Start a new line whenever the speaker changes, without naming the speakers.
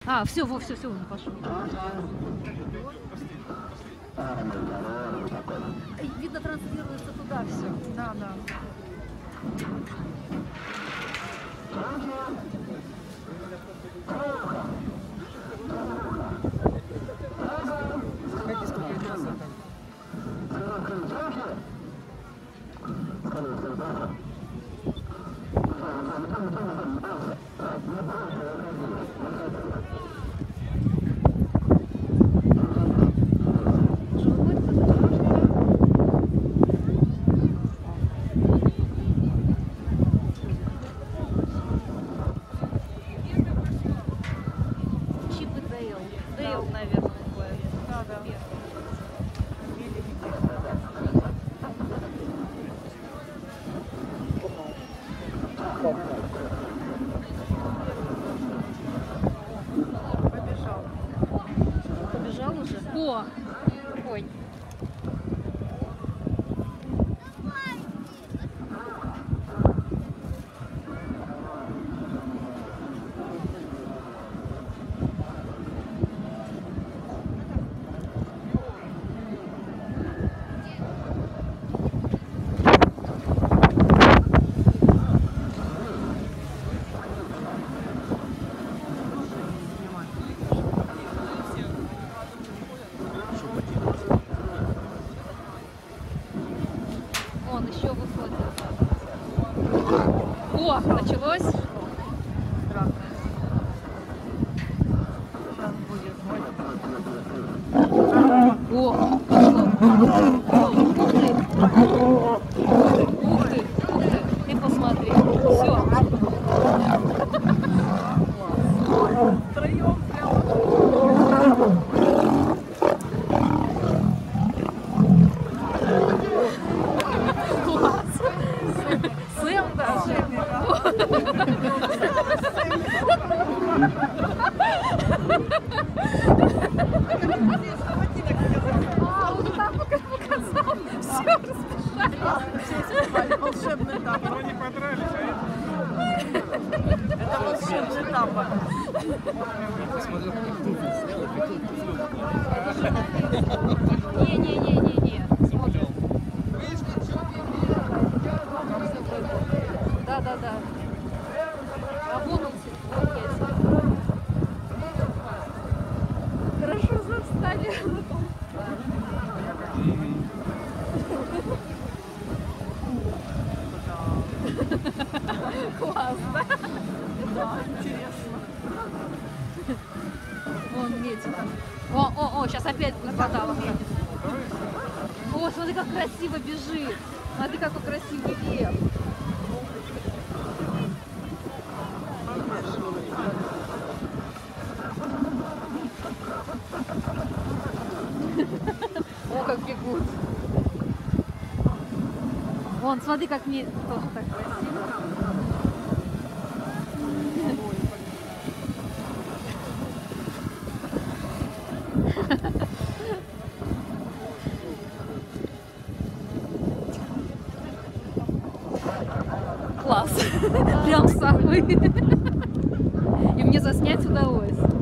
А, все, все, он пошел. Видно, транслируется туда все. Да, да. Чип и Дейл. Дейл, наверное, такое. Да, да. Побежал. Побежал уже? О! Ой. Он еще выходит. О, началось.
Сейчас будет.
О, пошло. Ух ты, ты посмотри. Все.
Втроем прямо.
Класс. Сэм даже. А, он так показал. Все, разбежались.
Волшебный тапок.
Но не подрались,
Это волшебный тапок.
Посмотрел, как туфли снял, какие
Не. Смотрим. Да. А вон он есть. Хорошо застали. Классно.
Да, интересно.
Вон метит. О, сейчас опять будет баталов. О, смотри, как красиво бежит. Смотри, какой красивый лев. О, как бегут. Вон, смотри, как мне тоже так красиво. Класс. Прям самый. И мне заснять удалось.